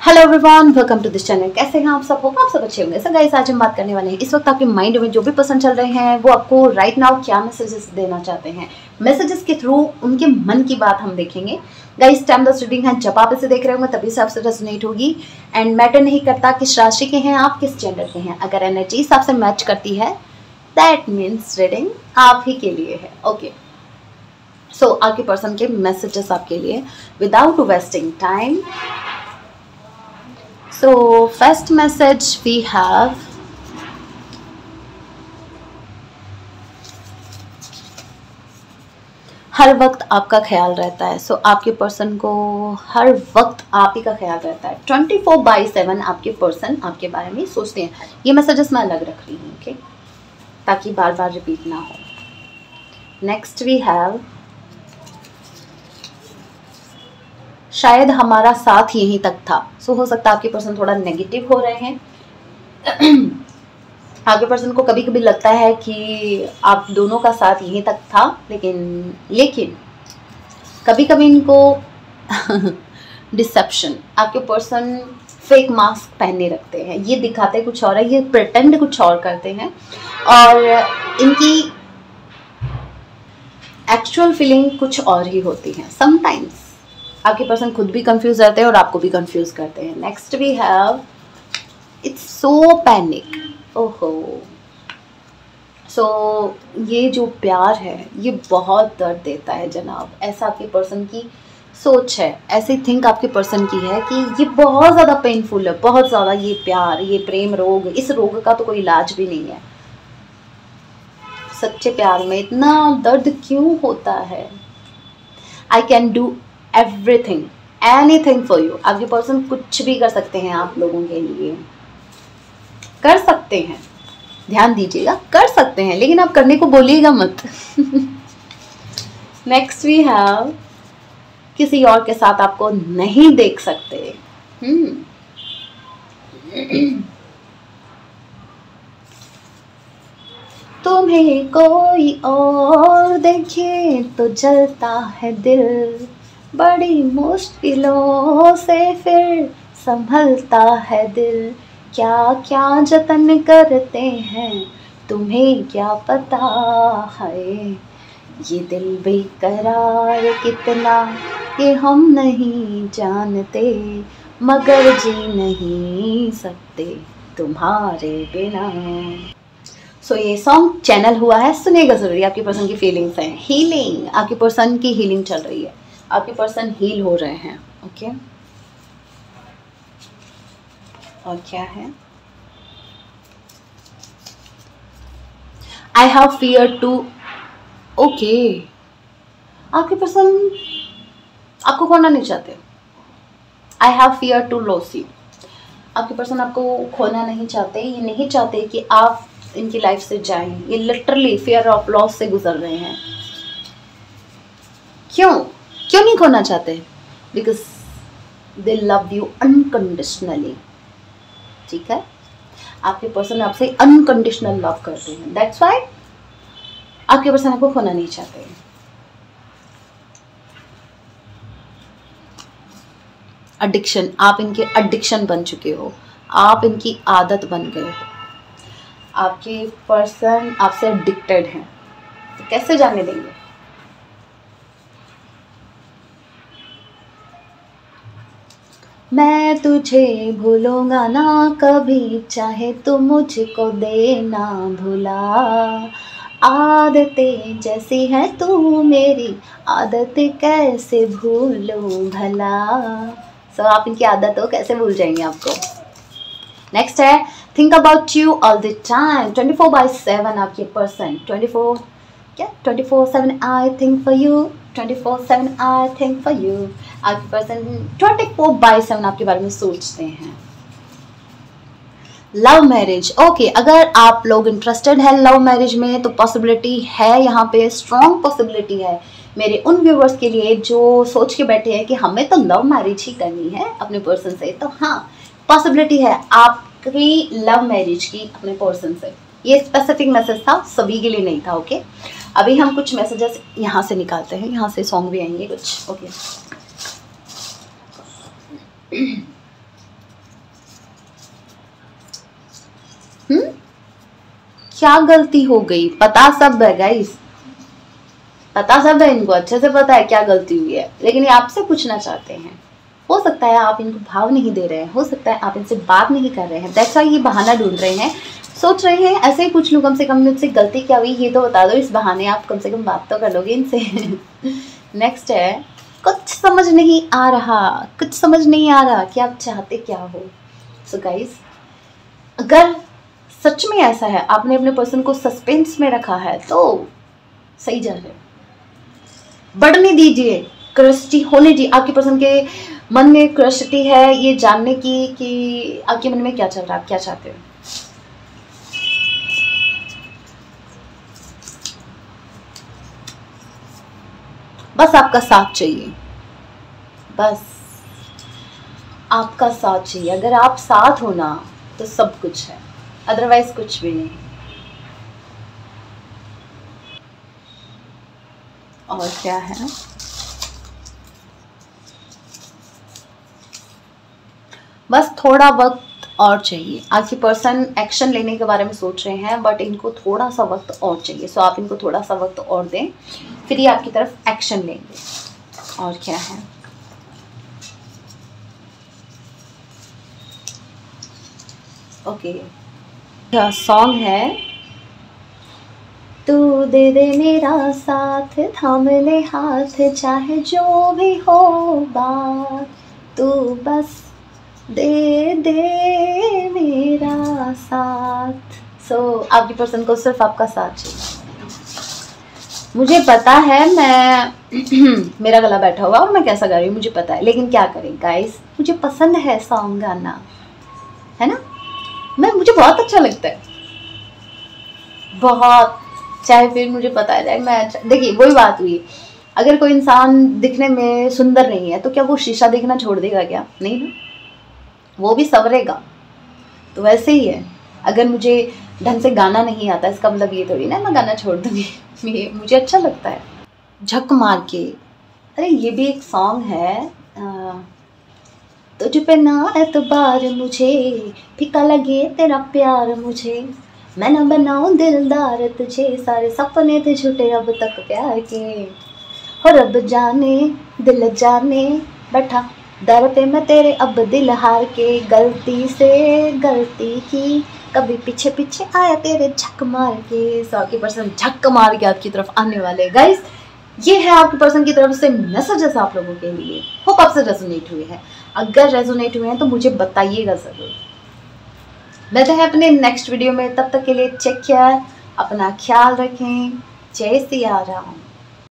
Hello everyone, welcome to this channel. कैसे हैं आप सब? होगा आप सब अच्छे होंगे। सो गाइस, आज हम बात करने वाले हैं इस वक्त आपके माइंड में जो भी पर्सन चल रहे हैं वो आपको राइट नाउ क्या मैसेजेस देना चाहते हैं। मैसेजेस के थ्रू उनके मन की बात हम देखेंगे। गाइस, टाइमलेस रीडिंग है, जब आप इसे देख रहे होंगे तभी से आपसे रेजोनेट होगी एंड मैटर नहीं करता किस राशि के हैं आप, किस जेंडर के हैं। अगर एनर्जीज आपसे मैच करती है दैट मीन्स रीडिंग आप ही के लिए है। ओके, सो आपके पर्सन के मैसेजेस आपके लिए without wasting time. So first message we have, हर वक्त आपका ख्याल रहता है। सो आपके पर्सन को हर वक्त आप ही का ख्याल रहता है। 24/7 आपके पर्सन आपके बारे में सोचते हैं। ये मैसेजेस मैं अलग रख रही हूँ, ओके, ताकि बार बार रिपीट ना हो। नेक्स्ट वी हैव, शायद हमारा साथ यहीं तक था। सो हो सकता है आपके पर्सन थोड़ा नेगेटिव हो रहे हैं। आपके पर्सन को कभी कभी लगता है कि आप दोनों का साथ यहीं तक था, लेकिन कभी कभी इनको डिसेप्शन, आपके पर्सन फेक मास्क पहने रखते हैं। ये दिखाते कुछ और है, ये प्रिटेंड कुछ और करते हैं और इनकी एक्चुअल फीलिंग कुछ और ही होती है। समटाइम्स आपके पर्सन खुद भी कंफ्यूज रहते हैं और आपको भी कंफ्यूज करते हैं। Next we have, it's so panic. ओहो, सो ये जो प्यार है ये बहुत दर्द देता है जनाब। ऐसा आपके पर्सन की सोच है, ऐसे थिंक आपके पर्सन की है कि ये बहुत ज़्यादा पेनफुल है, बहुत ज़्यादा। ये प्यार, ये प्रेम रोग, इस रोग का तो कोई इलाज भी नहीं है। सच्चे प्यार में इतना दर्द क्यों होता है? I can do everything, anything for you. आपके पर्सन कुछ भी कर सकते हैं आप लोगों के लिए, कर सकते हैं, ध्यान दीजिएगा, कर सकते हैं, लेकिन आप करने को बोलिएगा मत। नेक्स्ट वी हैव, किसी और के साथ आपको नहीं देख सकते। तुम्हें कोई और देखे तो जलता है दिल, बड़ी मुश्किलों से फिर संभलता है दिल। क्या क्या जतन करते हैं तुम्हें क्या पता है, ये दिल बेकरार कितना ये हम नहीं जानते, मगर जी नहीं सकते तुम्हारे बिना। सो ये सॉन्ग चैनल हुआ है, सुनेगा जरूरी। आपके पर्सन की फीलिंग्स हैं, हीलिंग, आपके पर्सन की हीलिंग चल रही है, आपके पर्सन हील हो रहे हैं। ओके, और क्या है? I have fear too. Okay, आपके पर्सन आपको खोना नहीं चाहते। I have fear to loss you. आपके पर्सन आपको खोना नहीं चाहते, ये नहीं चाहते कि आप इनकी लाइफ से जाएं। ये लिटरली फियर ऑफ लॉस से गुजर रहे हैं। क्यों नहीं खोना चाहते? Because they love you unconditionally. ठीक है, आपके पर्सन आपसे अनकंडीशनल लव करते हैं, दैट्स व्हाई आपके पर्सन आपको खोना नहीं चाहते। एडिक्शन, आप इनके एडिक्शन बन चुके हो, आप इनकी आदत बन गए हो। आपके पर्सन आपसे एडिक्टेड हैं, तो कैसे जाने देंगे? मैं तुझे भूलूंगा ना कभी, चाहे तू मुझको देना भुला। आदतें जैसी है तू मेरी, आदत कैसे भूलूं भला। सो आप इनकी आदत हो, कैसे भूल जाएंगे आपको? नेक्स्ट है, think about you all the time. 24/7 आपके person 24/7 I think for you, 24/7 I think for you. आपके पर्सन 24/7 आपके बारे में सोचते हैं। लव मैरिज, ओके, अगर आप लोग इंटरेस्टेड है लव मैरिज में तो पॉसिबिलिटी है, यहाँ पे स्ट्रॉन्ग पॉसिबिलिटी है मेरे उन व्यूवर्स के लिए जो सोच के बैठे हैं कि हमें तो लव मैरिज ही करनी है अपने पर्सन से। तो हाँ, पॉसिबिलिटी है आपकी लव मैरिज की अपने पर्सन से। ये स्पेसिफिक मैसेज था, सभी के लिए नहीं था। ओके, अभी हम कुछ मैसेजेस यहाँ से निकालते हैं, यहाँ से सॉन्ग भी आएंगे कुछ। ओके, क्या गलती हो गई? पता सब है गाइस, पता सब है इनको, अच्छे से पता है क्या गलती हुई है, लेकिन ये आपसे पूछना चाहते हैं। हो सकता है आप इनको भाव नहीं दे रहे हैं, हो सकता है आप इनसे बात नहीं कर रहे हैं, दैट्स व्हाई ये बहाना ढूंढ रहे हैं, सोच रहे हैं ऐसे ही पूछ लूँ कम से कम मुझसे गलती क्या हुई ये तो बता दो, इस बहाने आप कम से कम बात तो कर लोगे इनसे। नेक्स्ट है, कुछ समझ नहीं आ रहा, कुछ समझ नहीं आ रहा कि आप चाहते क्या हो। सो गाइस, अगर सच में ऐसा है, आपने अपने पर्सन को सस्पेंस में रखा है, तो सही जा रहे, बढ़ने दीजिए, क्यूरियोसिटी होने दीजिए। आपके पर्सन के मन में क्यूरियोसिटी है ये जानने की कि आपके मन में क्या चल रहा है, आप क्या चाहते हो। बस आपका साथ चाहिए, बस आपका साथ चाहिए। अगर आप साथ हो ना तो सब कुछ है, अदरवाइज कुछ भी नहीं। और क्या है, बस थोड़ा वक्त और चाहिए। आपकी पर्सन एक्शन लेने के बारे में सोच रहे हैं, बट इनको थोड़ा सा वक्त और चाहिए। सो आप इनको थोड़ा सा वक्त और दें, फिर ये आपकी तरफ एक्शन लेंगे। और क्या है, ओके, सॉन्ग है, तू दे दे मेरा साथ, थाम ले हाथ, चाहे जो भी हो बात, तू बस दे दे मेरा साथ। सो आपकी पर्सन को सिर्फ आपका साथ चाहिए। मुझे पता है मैं मेरा गला बैठा हुआ और मैं कैसा गा रही हूँ मुझे पता है, लेकिन क्या करें गाइस, मुझे पसंद है सॉन्ग गाना, है ना, मुझे बहुत अच्छा लगता है, बहुत, चाहे फिर मुझे पता है मैं अच्छा, देखिए वही बात हुई, अगर कोई इंसान दिखने में सुंदर नहीं है तो क्या वो शीशा देखना छोड़ देगा क्या? नहीं ना, वो भी संवरेगा। तो वैसे ही है, अगर मुझे ढंग से गाना नहीं आता इसका मतलब ये थोड़ी ना मैं गाना छोड़ दूँगी। मुझे अच्छा लगता है। झक मार के, अरे ये भी एक सॉन्ग है, तुझ पे ना एतबार मुझे, फीका लगे तेरा प्यार मुझे, मैं ना बनाऊं दिलदार तुझे, सारे सपने थे झूठे अब तक प्यार के, हो रब जाने दिल जाने, बैठा दर पे मैं तेरे अब दिल हार के, गलती से गलती की, कभी पीछे पीछे आया तेरे झक मार के। सो आपकी पर्सन झक मार के आपकी तरफ आने वाले। गाइस, ये है आपकी पर्सन की तरफ से मैसेजेस आप लोगों के लिए, होप आपसे रेजोनेट हुए हैं। अगर रेजोनेट हुए हैं तो मुझे बताइएगा ज़रूर। मिलते हैं अपने नेक्स्ट वीडियो में, तब तक के लिए टेक केयर, अपना ख्याल रखें, जय सिया राम।